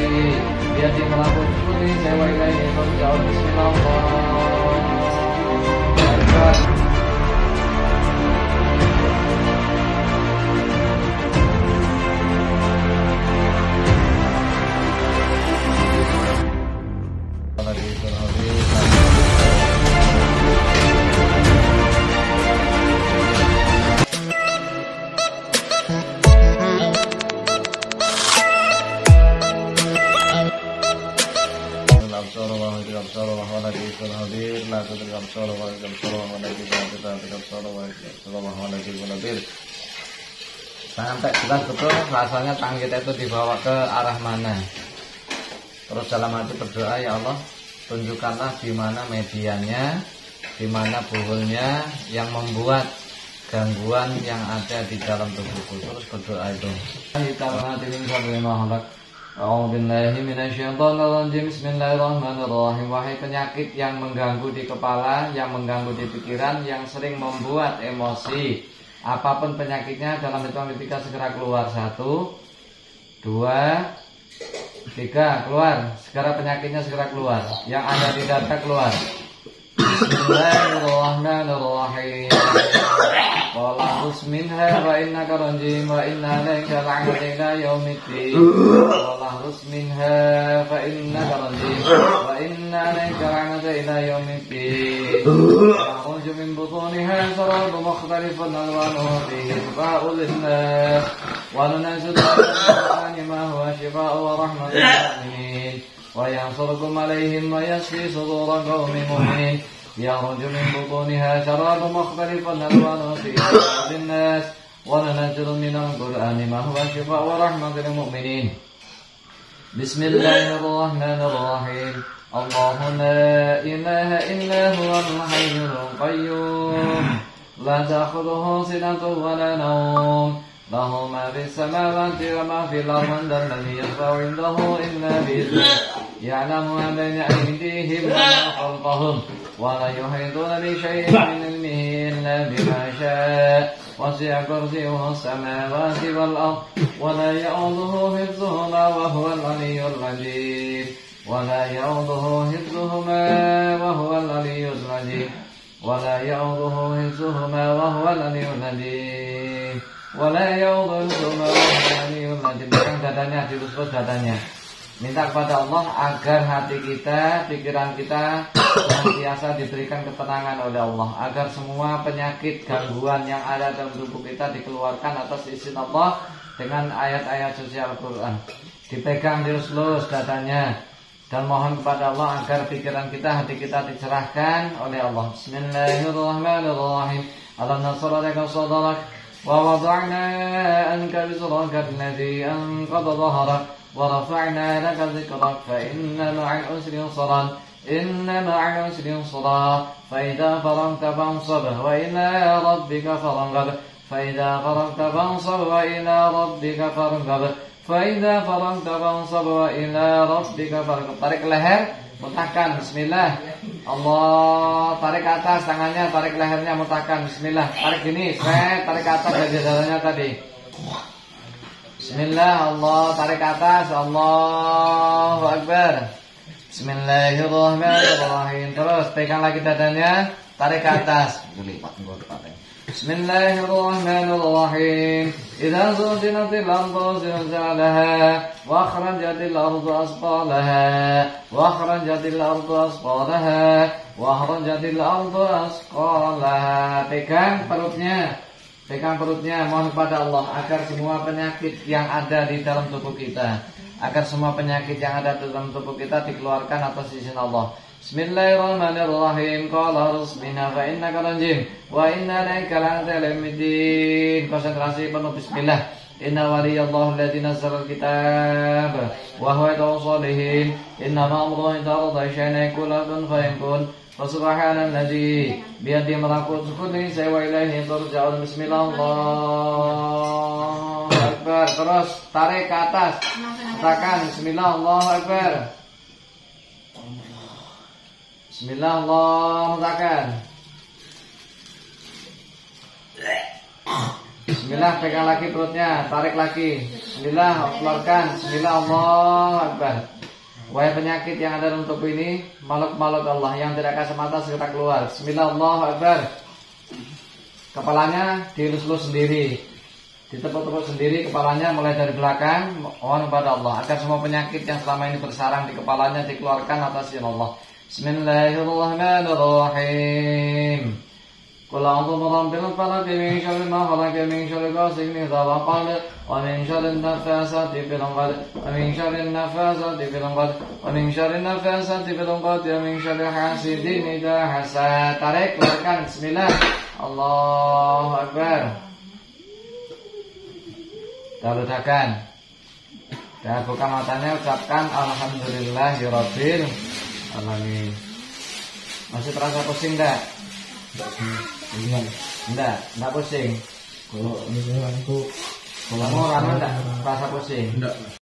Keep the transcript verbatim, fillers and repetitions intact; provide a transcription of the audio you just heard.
بيده ملكوت كل شيء وإليه ترجعون بسم الله أكبر. Sampai jelas betul rasanya tangan kita itu dibawa ke arah mana. Terus dalam hati berdoa, ya Allah, tunjukkanlah di mana medianya, di mana buhulnya yang membuat gangguan yang ada di dalam tubuhku. Terus berdoa itu. Bismillahirrahmanirrahim. Wahai penyakit yang mengganggu di kepala, yang mengganggu di pikiran, yang sering membuat emosi, apapun penyakitnya, dalam hitungan ketiga segera keluar. Satu, dua, tiga, keluar. Segera penyakitnya segera keluar. Yang ada di dada keluar. Bismillahirrahmanirrahim. Qala rusminha wa innaka ranjim wa inna laka la'nata ila yaumiddin. Qala rusminha fa innaka ranjim wa inna laka la'nata ila yaumiddin. Yakhruju min butuniha sarabun mukhtalifun alwanuhu fihi shifaa'un lin-nas wa nunazzilu min ma huwa shifaa'un wa rahmatun lil-mu'minin wa yansurukum 'alaihim wa yashfi sudura qaumin mu'minin. يخرج من بطونها شراب مختلف ألوانه فيه شفاء للناس وننزل من القرآن ما هو شفاء ورحمة للمؤمنين. بسم الله الرحمن الرحيم. الله لا إله إلا هو الحي القيوم لا تأخذه سنة ولا نوم له ما في السماوات وما في الأرض من ذا الذي يشفع عنده إلا بإذنه يعلم ما بين أيديهم وما خلفهم ولا يحيطون بشيء من علمه إلا بما شاء وسع كرسيه السماوات والأرض ولا يؤوده حفظهما وهو العلي العظيم ولا يؤوده حفظهما وهو العلي العظيم ولا يؤوده حفظهما وهو العلي العظيم ولا يؤوده حفظهما وهو العلي العظيم. Pegang dadanya, dilus-lus dadanya. Minta kepada Allah agar hati kita, pikiran kita senantiasa diberikan ketenangan oleh Allah, agar semua penyakit gangguan yang ada dalam tubuh kita dikeluarkan atas izin Allah dengan ayat-ayat suci Al-Quran. Dipegang dilus-lus dadanya dan mohon kepada Allah agar pikiran kita, hati kita dicerahkan oleh Allah. Bismillahirrahmanirrahim. Alam nasrah laka sadrak wa wada'na anka wizraka alladhi anqadha dhahrak ورفعنا لك ذكرك فإن مع العسر يسرا إن مع العسر يسرا فإذا فرغت فانصب وإلى ربك فارغب فإذا فرغت فانصب وإلى ربك فارغب فإذا فرغت فانصب وإلى ربك فارغب. Tarik leher, mutahkan. Bismillah. Allah, tarik ke atas tangannya, tarik lehernya, mutahkan. Bismillah. Tarik gini, set, tarik ke atas dari dadanya tadi. Bismillah, Allah, tarik ke atas. Allahu Akbar. Bismillahirrahmanirrahim. Terus pegang lagi dadanya, tarik ke atas. Bismillahirrahmanirrahim. Idza zulzilatil ardu zilzalaha wa akhrajatil ardu asqalaha wa akhrajatil ardu asqalaha wa akhrajatil ardu asqalaha. Pegang perutnya. Pegang perutnya, mohon kepada Allah agar semua penyakit yang ada di dalam tubuh kita, agar semua penyakit yang ada di dalam tubuh kita dikeluarkan atas izin Allah. Bismillahirrahmanirrahim. Qala rusmina fa innaka ranjim wa inna laka la'natan. Konsentrasi penuh. Bismillah. Inna waliyallahu alladzi nazzala al-kitab wa huwa yatawassalihim. Inna ma'amruhu idza arada shay'an yakun fayakun. Subhanalladzi biyadihi malakutu kulli shay'in wa ilaihi turja'un. Bismillah. Allahu Akbar. Terus tarik ke atas. Katakan bismillah. Allahu Akbar. Bismillah. Allahu Akbar. Bismillah, pegang lagi perutnya, tarik lagi. Bismillah, keluarkan. Bismillah, Allahu Akbar. Wahai penyakit yang ada dalam tubuh ini, makhluk-makhluk Allah yang tidak kasat mata segera keluar. Bismillah, Allahu Akbar. Kepalanya dielus-elus sendiri, ditepuk-tepuk sendiri kepalanya mulai dari belakang. Mohon kepada Allah agar semua penyakit yang selama ini bersarang di kepalanya dikeluarkan atas izin Allah. Bismillahirrahmanirrahim. Qul a'udzu birabbil falaq min syarri ma khalaq min syarri ghasiqin idza waqab wa min syarri nafasati fil 'uqad wa min syarri nafasati fil 'uqad wa min syarri nafasati fil 'uqad wa min syarri hasidin idza hasad. Tarik, keluarkan. Bismillah. Allahu Akbar. Kita letakkan. Dan buka matanya, ucapkan alhamdulillahirabbil alamin. Masih terasa pusing enggak? Enggak. Enggak, enggak pusing. Kalau misalnya aku Kamu orang enggak terasa pusing? enggak.